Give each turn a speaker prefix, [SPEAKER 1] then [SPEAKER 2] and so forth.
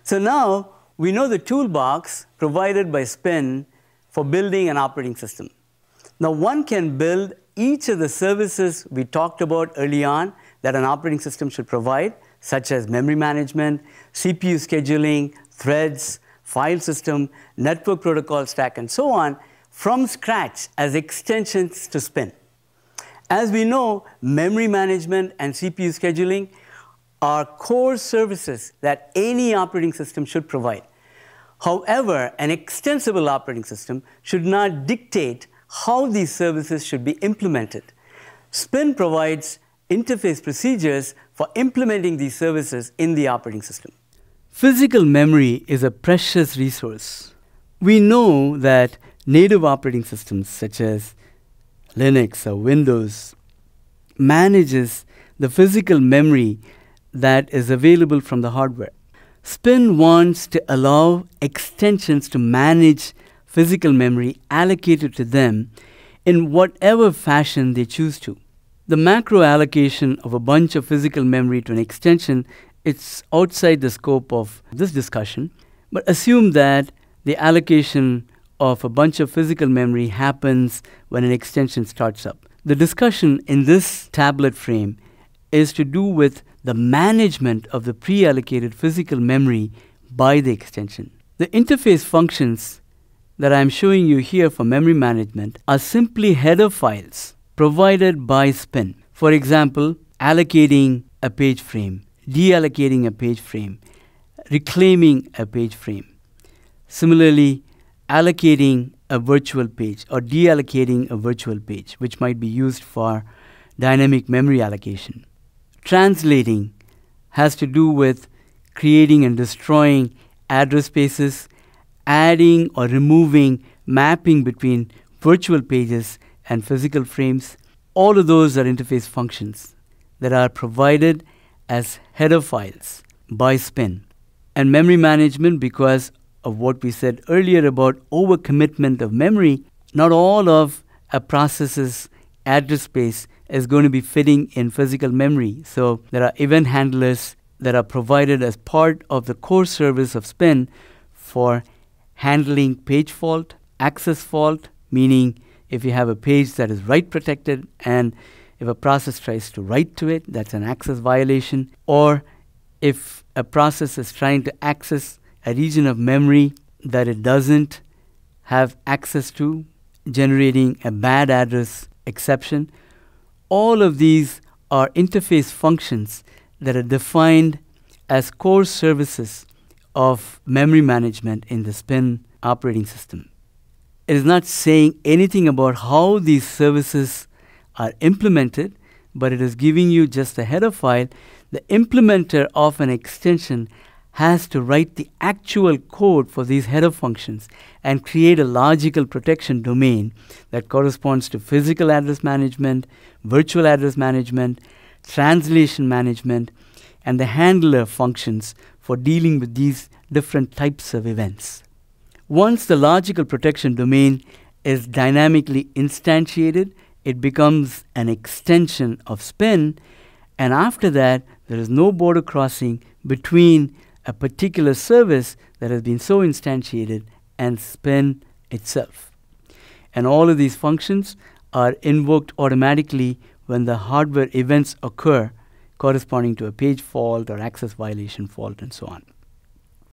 [SPEAKER 1] So now we know the toolbox provided by Spin for building an operating system. Now one can build each of the services we talked about early on that an operating system should provide, such as memory management, CPU scheduling, threads, file system, network protocol stack, and so on, from scratch as extensions to Spin. As we know, memory management and CPU scheduling are core services that any operating system should provide. However, an extensible operating system should not dictate how these services should be implemented. Spin provides interface procedures for implementing these services in the operating system. Physical memory is a precious resource. We know that native operating systems such as Linux or Windows manages the physical memory that is available from the hardware. Spin wants to allow extensions to manage physical memory allocated to them in whatever fashion they choose to. The macro allocation of a bunch of physical memory to an extension, it's outside the scope of this discussion, but assume that the allocation of a bunch of physical memory happens when an extension starts up. The discussion in this tablet frame is to do with the management of the pre-allocated physical memory by the extension. The interface functions that I'm showing you here for memory management are simply header files provided by Spin. For example, allocating a page frame, deallocating a page frame, reclaiming a page frame. Similarly, allocating a virtual page or deallocating a virtual page, which might be used for dynamic memory allocation. Translating has to do with creating and destroying address spaces, adding or removing mapping between virtual pages and physical frames. All of those are interface functions that are provided as header files by Spin. And memory management, because of what we said earlier about overcommitment of memory, not all of a process's address space is going to be fitting in physical memory. So there are event handlers that are provided as part of the core service of Spin for handling page fault, access fault, meaning if you have a page that is write protected and if a process tries to write to it, that's an access violation. Or if a process is trying to access a region of memory that it doesn't have access to, generating a bad address exception. All of these are interface functions that are defined as core services of memory management in the Spin operating system. It is not saying anything about how these services are implemented, but it is giving you just a header file. The implementer of an extension has to write the actual code for these header functions and create a logical protection domain that corresponds to physical address management, virtual address management, translation management, and the handler functions for dealing with these different types of events. Once the logical protection domain is dynamically instantiated, it becomes an extension of Spin, and after that, there is no border crossing between a particular service that has been so instantiated and Spin itself. And all of these functions are invoked automatically when the hardware events occur corresponding to a page fault or access violation fault and so on.